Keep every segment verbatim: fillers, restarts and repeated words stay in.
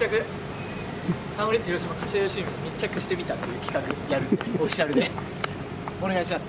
着サンフレッチェ広島柏吉見に密着してみたっていう企画やるんでオフィシャルでお願いします。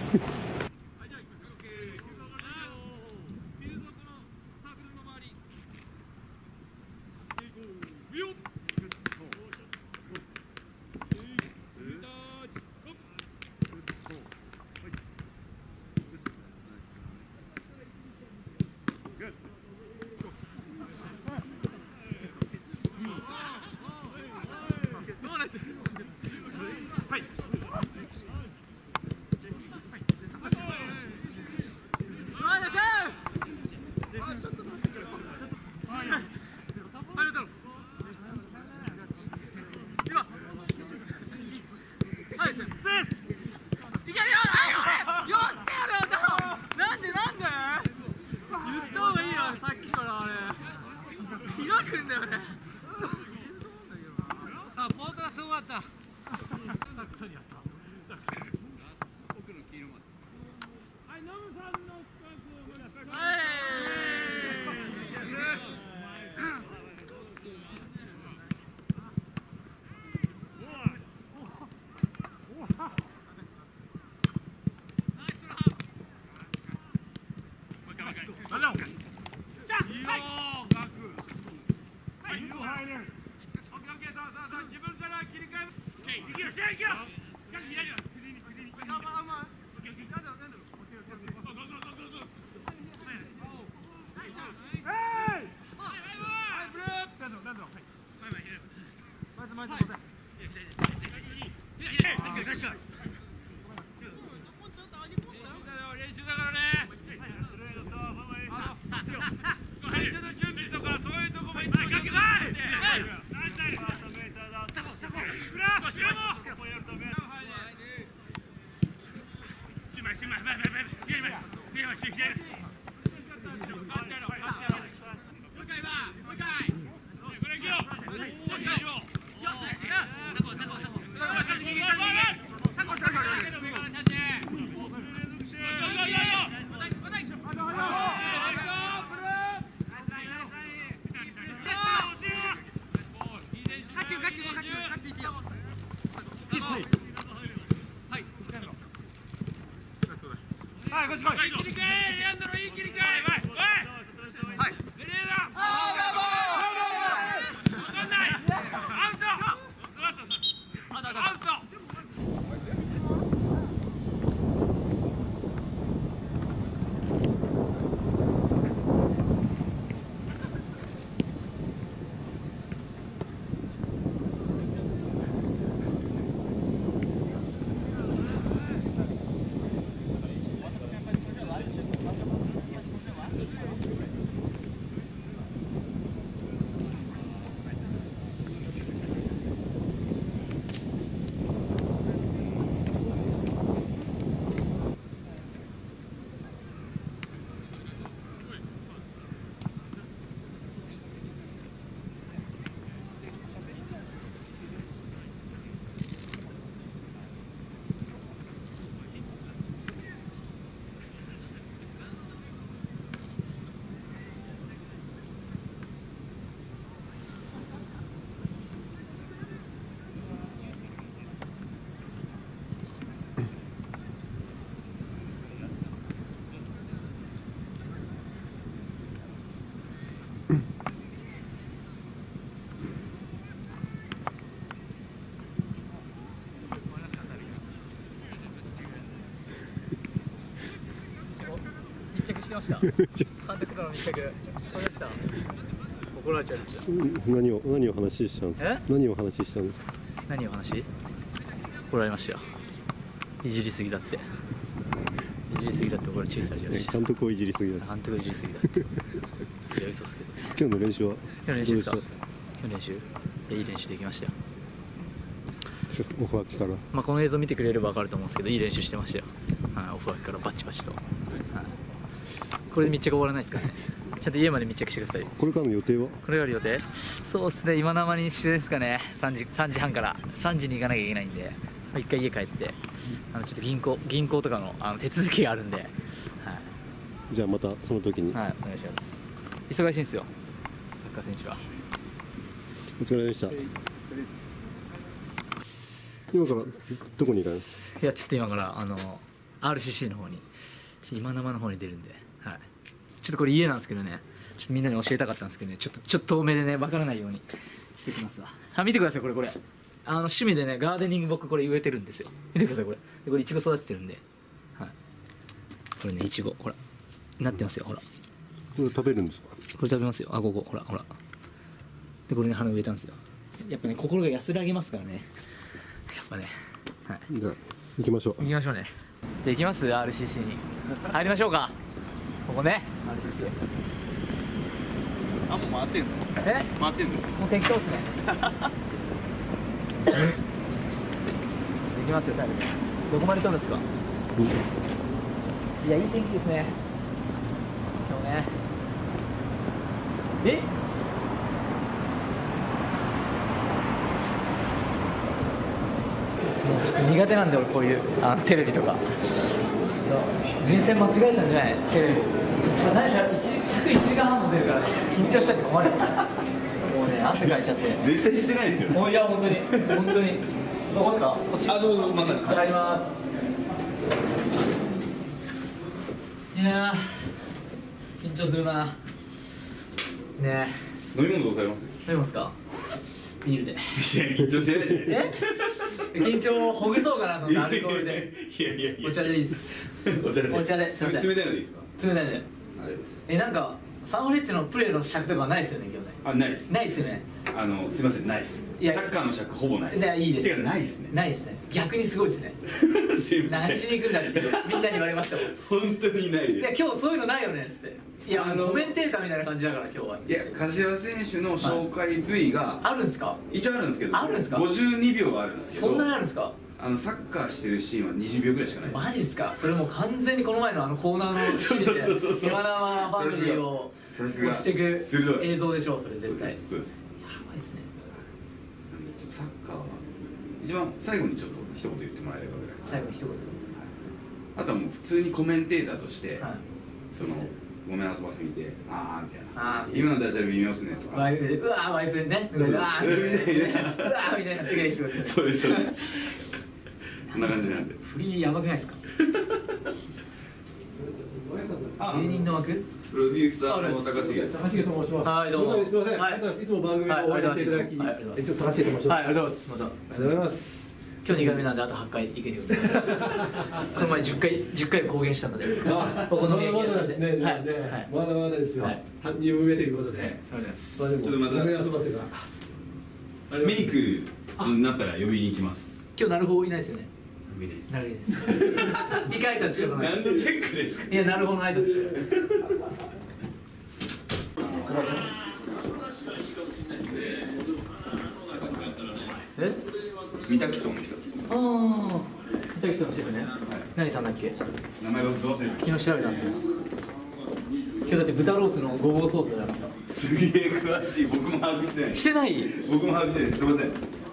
ました。監督との密着、わかりました。怒られちゃいました。 何を何を話したんですか。何を話したんですか。 何を話？怒られましたよ。いじりすぎだって。いじりすぎだってこれ注意されちゃうし。 監督をいじりすぎだ。 監督をいじりすぎだって。それは嘘ですけど。 今日の練習は？ 今日の練習ですか。今日の練習、いい練習できましたよ。 オフ脇から。 まあこの映像見てくれればわかると思うんですけど、いい練習してましたよ。はい、オフ脇からバチバチと。はい、これで密着終わらないですからね。ちゃんと家まで密着してください。 これからの予定は？ これからの予定？そうですね、今生に一緒ですかね。さんじ、さんじはんからさんじに行かなきゃいけないんで、まあ、一回家帰ってあのちょっと銀行銀行とかのあの手続きがあるんで、はい、 じゃあまたその時に。 はい、お願いします。忙しいんですよ、サッカー選手は。 お疲れ様でした。今からどこに行かない？ いやちょっと今からあの アールシーシー の方に今生の方に出るんで、はい、ちょっとこれ家なんですけどね、ちょっとみんなに教えたかったんですけどね、ちょっとちょっと遠目でね分からないようにしてきますわ。あ、見てください、これこれあの趣味でねガーデニング僕これ植えてるんですよ。見てください、これでこれイチゴ育ててるんで、はい、これねイチゴほらなってますよ。ほらこれ食べるんですか？ これ食べますよ。あ、ここほらほらでこれね花植えたんですよ。やっぱね心が安らげますからね、やっぱね。はい、 じゃあ行きましょう。 行きましょうね。じゃあ行きます アールシーシー に入りましょうか。ここね アールシーシー。 あ、もう回ってんすか？ え回ってんですか？ もう適当っすね。行きますよ、タイム。どこまで撮るんですか？いや、いい天気ですね今日ね。えもうちょっと苦手なんで俺こういうあのテレビとかちょっと人選間違えたんじゃない？テレビちょっと何しろ尺いちじかんはんも出るからね、緊張しちゃって困る。もうね汗かいちゃって絶対してないですよ。 もういや本当に本当にどこですか？こっち。 あ、どうぞ、また。 入ります。いやー緊張するなね。 飲み物どうされます？ 飲みますか？ビールで。 いや、緊張してないじゃないですか。 え緊張をほぐそうかなと思ってアルコールで。 いやいやいや。 お茶でいいです。 お茶で。 お茶ですいません。 冷たいのでいいですか？ 冷たいで。 あれです。 えなんかサンフレッチェのプレーの尺とかはないですよね今日ね。 あ、ないです。 ないですよね。 あの、すみません、ないです。 いやサッカーの尺ほぼないです。 いやいいです。 てかないですね。 ないですね。逆にすごいですね。 すいません。 何しに行くんだってみんなに言われましたもん。 本当にないいやです。 今日そういうのないよねっつって。いやあのコメンテーターみたいな感じだから今日は。 いや、柏選手の紹介 V があるんですか？ 一応あるんですけど、 あるんですか？ ごじゅうにびょうはあるんですけど、 そんなにあるんですか？ あのサッカーしてるシーンはにじゅうびょうぐらいしかないです。 マジですか？それもう完全にこの前のあのコーナーのシーンそうそうそうそうで今生ファミリーをさすが押していく鋭い映像でしょう、それ絶対。やそうです。 ばいですね。 なんでちょっとサッカーは一番最後にちょっと一言言ってもらえればぐらい。 最後に一言。 あとはもう普通にコメンテーターとして、 はい。 そのごめん遊ばせ見て、あーみたいな、 あー今のダジャレ微妙っすねとか。 ワイプでうわーワイプでね。うわーみたいな。うわーみたいなってくれる人ですよね。 そうですそうです。こんな感じなんで。 フリーやばくないですか？芸人の枠？ プロデューサーの高重です。 高重と申します。 はいどうもすみません。 はいありがとうございます。いつも番組を応援していただき、 はいありがとうございますえっと高重と申します。 はい、ありがとうございます。また。 ありがとうございます。 今日にかいめなんであとはちかいいけるようになります。この前じゅっかいじゅっかい公言したので。 あ、 お好み焼きま屋さんで。 だまだですね。 はいね、まだまだですよ。 はいにぶんめということで。 ありがとうございます。 まあでもちょっとまたごめん遊ばせが。 メイクになったら呼びに行きます。 今日なるほどいないですよね。 呼びです。 なるほどです。一回挨拶しようかな。 何のチェックですか？ いやなるほどの挨拶しよう。え？ 三滝荘の人。 ああ、三滝さんのシェフね。何さんだっけ？ 名前はどう忘れた。 昨日調べたんで。今日だって豚ロースのごぼうソースだから。 すげえ詳しい。僕も把握してない。 してない？ 僕も把握してないです。すみません。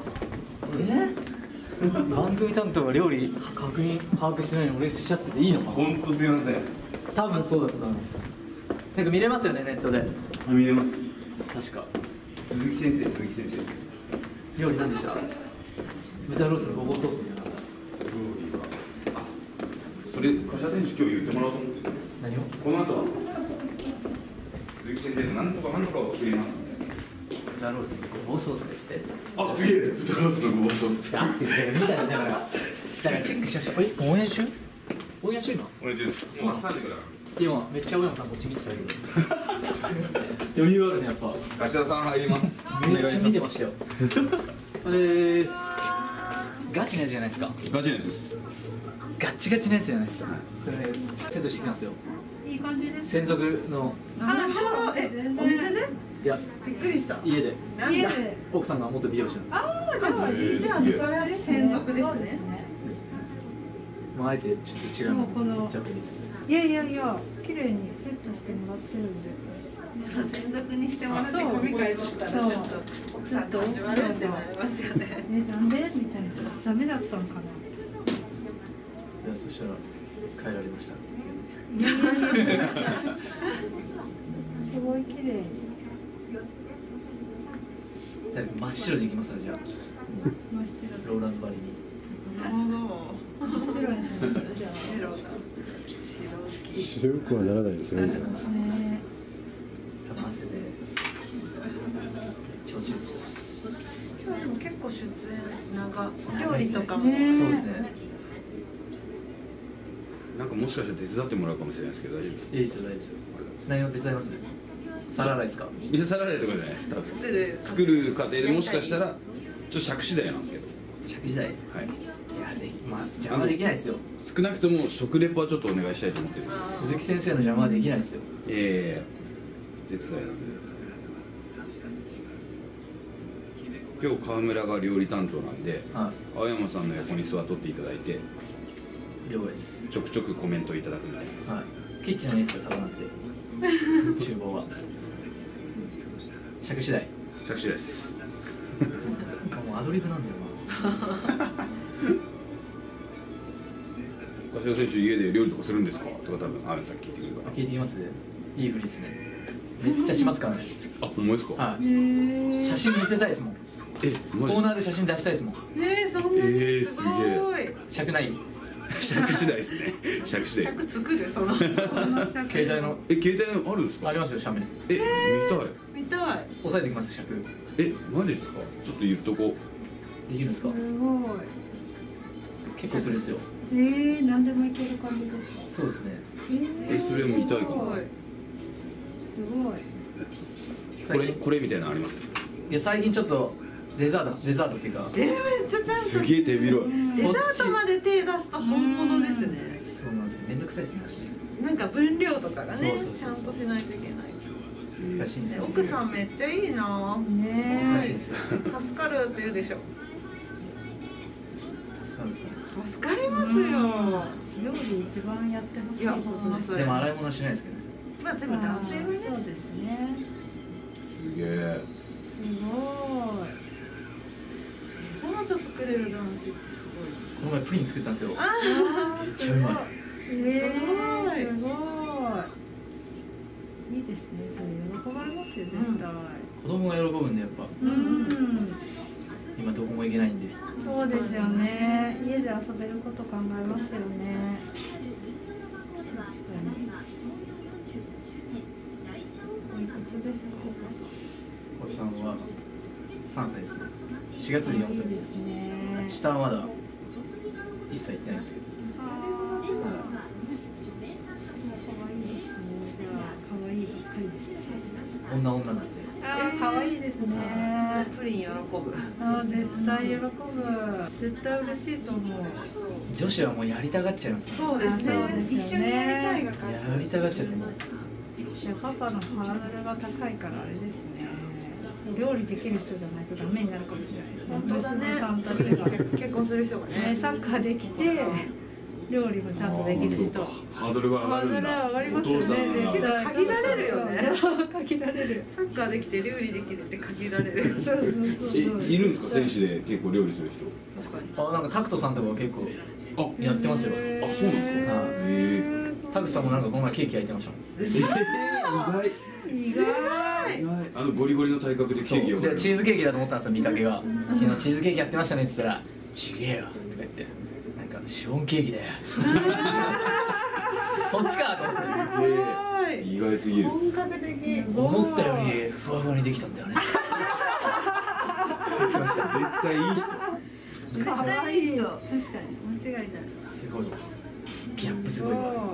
え？番組担当が料理確認把握してないの俺しちゃってていいのかな？ 本当すみません。 多分そうだと思います。なんか見れますよねネットで。 見れます。 確か。 鈴木先生、鈴木先生。 料理何でした？豚ロースのごぼうソース。 料理は。あ、それ柏選手今日言ってもらおうと思ってるんですよ。 何を？ この後は鈴木先生と何とか何とかを決めますので。 豚ロースのごぼうソースですって。 あ、すげえ。豚ロースのごぼうソース。 あって言って見たらだからだからチェックしましょう。え、応援中？応援中今？ 同じです。もうさんじから。 今めっちゃ大山さんこっち見てたけど余裕あるねやっぱ。 柏さん入ります。 めっちゃ見てましたよ。これです。ガチなやつじゃないですか。 ガチなやつです。 ガッチガチなやつじゃないですか。それですセットしてきますよ。 いい感じです。 専属のあ、そう、え、お店で？ いやびっくりした。 家で家で。 奥さんが元美容師なの。 ああ、じゃあ、じゃあ、それは専属ですね。 もうあえてちょっと違うの言っちゃっていいですか。 いやいやいや、綺麗にセットしてもらってるんで。専属にしてもらって首買い取ったらちょっと奥さんと味悪いってなりますよね。え、なんでみたいな。ダメだったんかな。 いやそしたら帰られました。 いやいやいや。すごい綺麗に。 誰か真っ白でいきますよじゃあ。 真っ白ローランドバリに。 なるほど。 真っ白にしますじゃあ。 白だ。 白くはならないですよね。 ね多分汗で超中ですよ。 今日でも結構出演長料理とかも、 ねそうですね。 なんかもしかしたら手伝ってもらうかもしれないですけど大丈夫ですか？ いいですよ大丈夫ですよ。何を手伝います？皿洗いですか？ 水皿洗いとかじゃないです多分作る作る過程でもしかしたらちょっと尺次第なんですけど、 尺時代。いはい、 やでまあ邪魔できないですよ。 少なくとも食レポはちょっとお願いしたいと思ってるんです鈴木先生の邪魔はできないですよ。 ええ手伝いなんで今日川村が料理担当なんでは青山さんの横に座っとっていただいてい。了解です。 ちょくちょくコメントいただくみたいな。 はい。キッチンはいいですよ、ただなって。厨房は。尺次第。 着地ですもうアドリブなんだよ柏選手家で料理とかするんですかとか多分あるさっき聞いてくるかな。聞いてきます？いいふりですね。めっちゃしますからね。 ら。あ、ほんまですか？ はい。 え写真見せたいですもん。 え、マジコーナーで写真出したいですもん。 えー、そんなにえーすごい。 尺ない。 尺次第ですね。尺次第です。 尺作るその携帯のえ、携帯あるんですか？ ありますよ、写メ。 え、見見たい。 押さえてきます、尺。 たい。え、マジですか？ちょっと言っとこできるんですか？ すごい。 結構するですよ。 えー、何でもいける感じですか？ そうですね。 えーえそれ見たいかもすごい。 う。これこれみたいなのありますか？ いや、最近ちょっとデザート、デザートっていうか。 えー、めっちゃちゃんとすげえ手広い。 デザートまで手出すと本物ですね。 そうなんですよ。めんどくさいですね。 なんか分量とかがねそうそうそうそうちゃんとしないといけない。 難しいんですよ。 奥さんめっちゃいいな。 ね難しいですよ。 助かるって言うでしょ。 助かるんですよね。 助かりますよ。 料理一番やってほしいいやことです。 ほんでも洗い物はしないですけどね。 まあ全部男性はね。 そうですね。 すげえ。 すごい。 デザート作れる男性ってすこの前プリン作ったんですよ。 ごい。あめっちゃうまい。 えー、 すすごい。いいですね。それ喜ばれますよ、絶対。 子供が喜ぶんでやっぱうん。 今どこも行けないんで。 そうですよね。家で遊べること考えますよね。確かに。おいくつですか、お子さん。 お子さんはさんさいですね。しがつでよんさいです。 ね。 下はまだいっさい行ってないんですけど。 ああ。可愛いですね。じゃあ可愛いばっかりですね。 女女なんで。 ああ、可愛いですね。 プリン喜ぶ。 ああ、絶対喜ぶ。絶対嬉しいと思う。 女子はもうやりたがっちゃいますね。 そうですね。一緒にやりたいが勝つ。 やりたがっちゃってもう。 いや、パパのハードルが高いからあれですね。料理できる人じゃないとダメになるかもしれないですね。 本当だね。 娘さんたちが結婚する人がね、 ね。 サッカーできて料理もちゃんとできる人。 ハードルが上がハードルるんだ。 は上がりますよお父さんね。 が絶対限られるよねそうそうそう限られる。 サッカーできて料理できるって限られる。 そうそうそうそう。 え、いるんですか選手で結構料理する人？ 確かに。 あ、なんかタクトさんとかは結構あ、 やってますよ。 あ、そうなんですか。 はいへタクトさんもなんかこの前ケーキ焼いてましたもん。 え。意外。 意外。 あのゴリゴリの体格でケそうーキを。 でチーズケーキだと思ったんですよ見かけが。昨日チーズケーキやってましたねって言ったら「ちげえよ」とか言って「なんかシフォンケーキだよ」っつってそっちかと思ってへえ意外すぎる。 本格的。 思ったよりふわふわにできたんだよね。 絶対いい人。 絶対いい人。確かに間違いない。 すごいギャップすごいわ。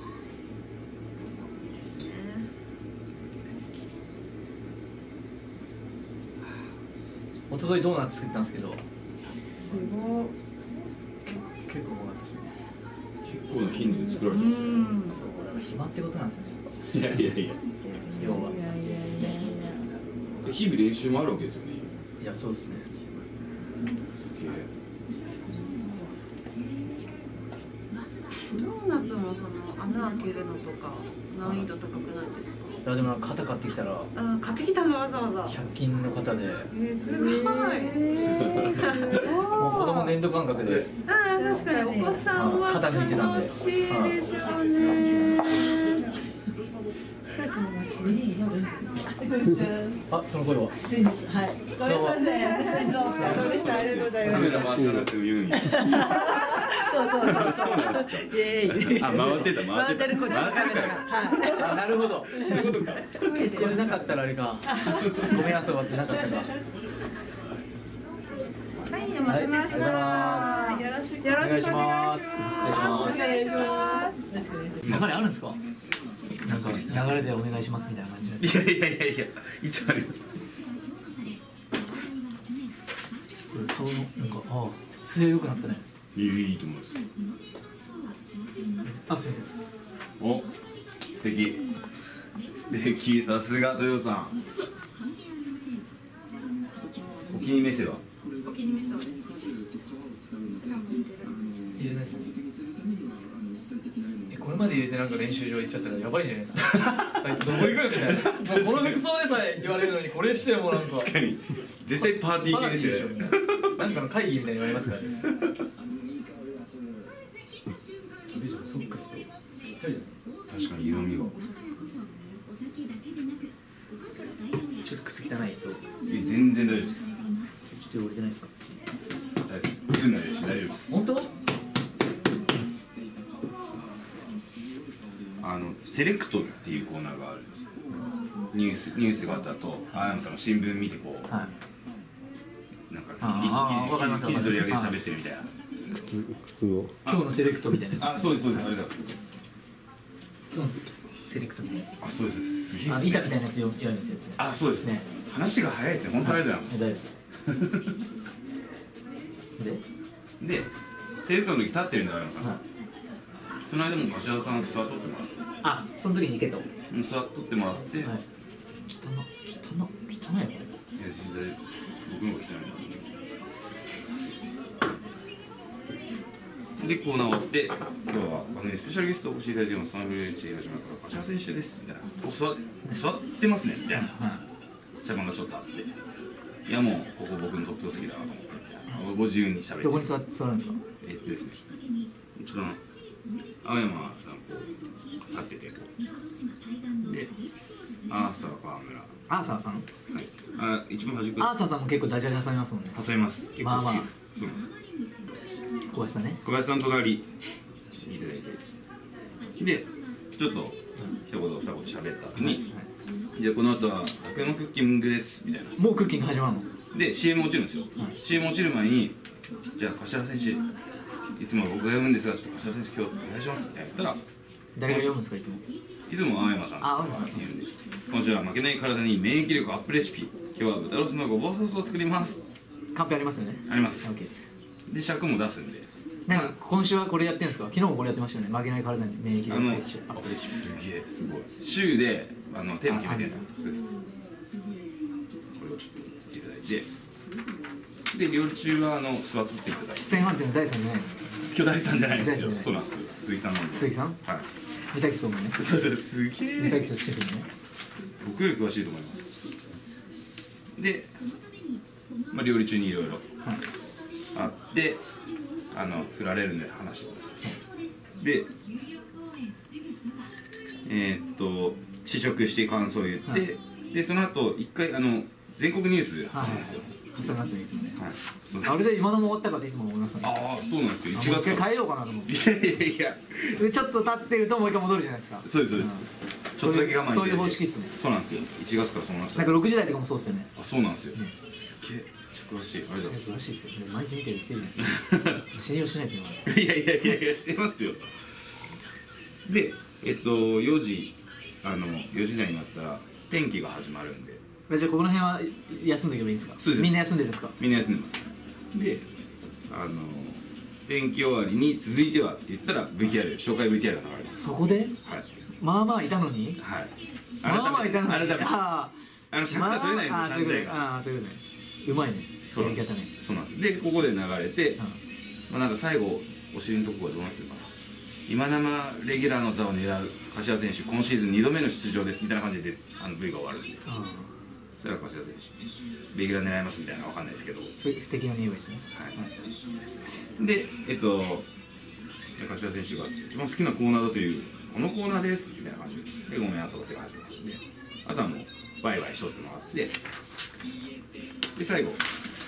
一昨日ドーナツ作ったんですけどすごい。 結構多かったですね。 結構な頻度で作られてますよ。 うん。 そうだから暇ってことなんですね。 いやいやいや。 要はいやいやいやいや。 日々練習もあるわけですよね。 いやそうですね。 すげえ。 ドーナツもその穴開けるのとか難易度高くないですか？ いやでもなんか型買ってきたらあ、買ってきたのわざわざ。 ひゃく均の型でえー、すごい。 もう子供粘土感覚でああ、確かにお子さんは肩抜いてたんで楽しいでしょうね。 少々お待ちに。 あ、その声は。 ついです。はい。ごめんなさい。先生お疲れ様でした。ありがとうございます。 カメラ回ってなくても言うんや。 そうそうそうそう。イエーイ。 あ、回ってた回ってた。 回ってるこっちのカメラが。はあ、なるほど。そういうことか。 い。 それなかったらあれか。ごめんなさい、忘れなかったか。 はい、お待たせしました。よろしくお願いします。 お願いします。 お願いします。 流れあるんですか。なんか流れでお願いしますみたいな感じです。 いやいやいやいや、一応あります。 それ顔のなんかああ、強良くなったね。 いいいいと思います。 あ、すみません。 お、素敵。素敵、さすが豊さん。お気に召せば。 お気に召そうです。 入れないですね。え、これまで入れてなんか練習場行っちゃったらやばいじゃないですか。あいつどこ行くよみたいな。もうこの服装でさえ言われるのにこれしてもなんか。 確かに。絶対パーティー系ですよね。 なんかの会議みたいに言われますからね。ソックスとぴったりだね。 確かに色味が。 ちょっと靴汚いと。 え、全然大丈夫です。 ちょっと汚れてないですか。 大丈夫です。大丈夫です。 本当？ あのセレクトっていうコーナーがあるんですよ。ニュースニュースがあった後、青山さんが新聞見てこう、 はい。 なんかあーわかります記事取り上げて喋ってるみたいな。 靴靴の今日のセレクトみたいなやつ。 あ、そうですそうです。あれだ。 今日のセレクトみたいなやつですあ、そうです。すげえ。 あ、板みたいなやつよ、やるやつですね。 あ、そうですね。 話が早いですね。本当ありがとうござい大丈夫です。で、 ます。で、セレクトの時立ってるんだ青山さん。 はい。 その間も柏さん座っとってもらって、 あ、その時に行けと。はい。 うん座っとってもらって、いや汚の、汚の、汚いよこれ。 実際僕の方が来てないんだ。で、コーナー終わって、今日はあのスペシャルゲストをお越しいただいています。サンフレッチェ始まるから柏選手ですみたいな。お座座ってますねみたいな。茶番がちょっとあって、いやもうここ僕の特等席だなと思って、ご自由に喋って。 どこに座座るんですか。 えっとですね、一番青山さんこう立っててこうで、アーサー川村、 アーサーさん。 はい、あ一番端っこアーサーさんも結構ダジャレ挟みますもんね。 挟みます。結構好きです。そうなんです。 小林さんね。 小林さん隣いただいて、でちょっと一言二言喋った後に、じゃあこの後は楽屋のクッキングですみたいな。 もうクッキング始まるの。 で シーエム 落ちるんですよ。シーエム 落ちる前に、じゃあ柏選手いつも僕が読むんですが、ちょっと柏選手今日お願いしますって言ったら、 誰が読むんですかいつも。 いつも青山さんあ青山さんって言うんで、今週は負けない体に免疫力アップレシピ、今日は豚ロースのごぼうソースを作ります。 カンペありますよね。 あります OK です。 で尺も出すんで、 なんか今週はこれやってるんですか。昨日もこれやってましたよね。負けない体に免疫あの力アップレシピ。 すげえすごい週であのテーマ決めてるんですよ。そうそうそう、これをちょっといただいて、で料理中はあの座っていただいて、 四川飯店の第三じゃないの。 巨大さんじゃないんですよ。 大さんそうなんですよ。鈴木さんなんで。 鈴木さん。 はい。 三崎荘のね。 そうそう、すげえ。 三崎荘シェフのね。 僕より詳しいと思います。で、まあ、料理中にいろいろあって、あの振られるんで話してください。で、えー、っと試食して感想を言って、はい、でその後一回あの全国ニュースで挟むんですよ。 挟みますねいつもね。 はい。 あれで今のも終わったかっていつも思いますね。 ああ、そうなんですよ。いちがつ一回変えようかなと思って。 いやいやいや。 ちょっと経ってるともう一回戻るじゃないですか。 そうですそうです。ちょっとだけ我慢。 そういう方式っすね。 そうなんですよ。いちがつからそうなっちゃう。 なんかろくじ台とかもそうですよね。 あ、そうなんですよ。すげえ。詳しい。ありがとうございます。 詳しいですよ。毎日見てるせいじゃないですか。信用しないですよ。 いやいやいやいやしてますよ。で、えっとよじあのよじ台になったら天気が始まるんで。 じゃあこの辺は休んでおけばいいんですか。 そうです。 みんな休んでるんですか。 みんな休んでます。で、あの天気終わりに続いてはって言ったら ブイティーアール 紹介 ブイティーアール が流れます。 そこで？ はい。 まあまあいたのに。 はい。 まあまあいたのに。 改めて。 ああの尺が取れないんですよ。 ああそういうこと。ああそういうことね。うまいね。 そうなんです。そうなんです。でここで流れて、まあなんか最後お尻のところがどうなってるかな。今生レギュラーの座を狙う柏選手、今シーズンにどめの出場ですみたいな感じであの V が終わるんです。そしたら柏選手レギュラー狙いますみたいなのわかんないですけど、 不敵な匂いですね。 はい。でえっと柏選手が一番好きなコーナーだというこのコーナーですみたいな感じでごめん遊ばせが始まるんで、あとはもうバイバイしとってもらって、で最後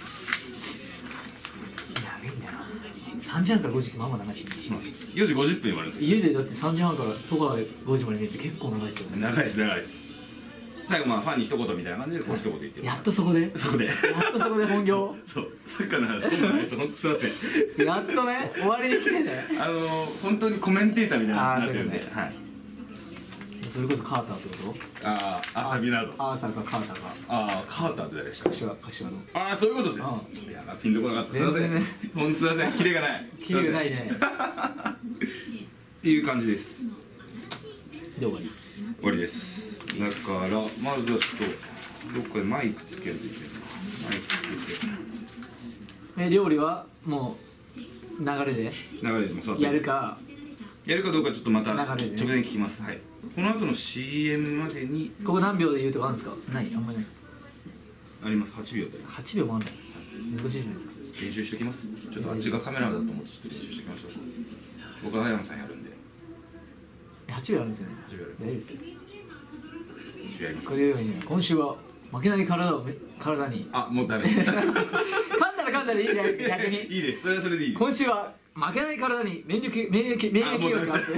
長いんだよな。さんじはんからごじってまあまあ長いですね。 よじごじゅっぷんに終わるんですよ。 家でだってさんじはんからそばでごじまで見るって結構長いですよね。 長いです長いです。最後まあファンに一言みたいな感じでこう一言言ってやっとそこでそこでやっとそこで本業そうサッカーの話ほんとないです。ほんとすいません。 やっとね終わりに来てね。 あのー、本当にコメンテーターみたいになってるんで、 あーそういうことねはい。 それこそカーターってこと？ ああ、アーサビナード。 アーサーかカーターかああ、カーターって誰でした？ 柏柏のああ、そういうことですね。いや、ピンとこなかった。すいません。 全然ねほんとすいません。キレがない。 キレがないね。 っていう感じです。 で終わり。 終わりです。だからまずはちょっとどっかでマイクつけるといけない。マイクつけて。 え料理はもう流れで流れでも座ってやるか。 やるかどうかちょっとまた直流れでね前に聞きます。はい。この後の シーエム までにここ何秒で言うとかあるんですか？ない、あんまりない。 あります。はちびょうではちびょうもあんない。難しいじゃないですか。 練習しておきます。ちょっとあっちがカメラだと思ってちょっと練習しておきましょう。僕はアヤンさんやるんで。 えはちびょうあるんですよね。 はちびょうある大丈夫ですよ。 練習やりますこ。れよりね、今週は負けない体を体にあ、もうダメです。 噛んだら噛んだでいいじゃないですか。逆にいいです。それはそれでいいです。 今週は負けない体に免疫免疫免疫力があって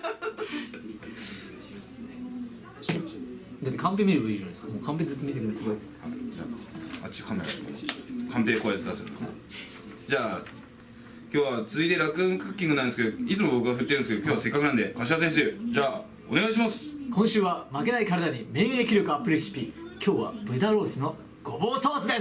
だってカンペ見ればいいじゃないですか。もうカンペずっと見てくれるすごい。 あっちカメラカンペでこうやって出すの。じゃあ今日は続いてラクーンクッキングなんですけど、いつも僕が振ってるんですけど、今日はせっかくなんで柏先生、じゃあお願いします。 今週は負けない体に免疫力アップレシピ。今日は豚ロースのごぼうソースです。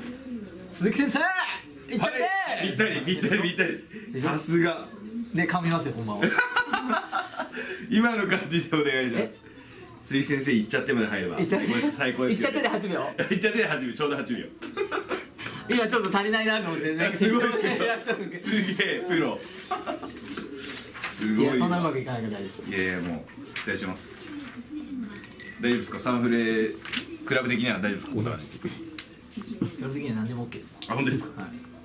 鈴木先生いっちゃって、 はい、ぴったりぴったりぴったり。さすが。 で噛みますよ本番は。 今の感じでお願いします。鈴木先生いっちゃってまで入ればいっちゃって最高ですよ。 いっちゃってではちびょう。 いっちゃってではちびょう、ちょうどはちびょう。 今ちょっと足りないなと思ってね。 すごいですよ。すげえプロ。すごい。 いやそんなうまくいかないから大丈夫です。 いやいやもう期待してます。大丈夫ですか？サンフレクラブ的には大丈夫ですか？ 基本的には何でも OK です。 あ、本当ですか？ はい。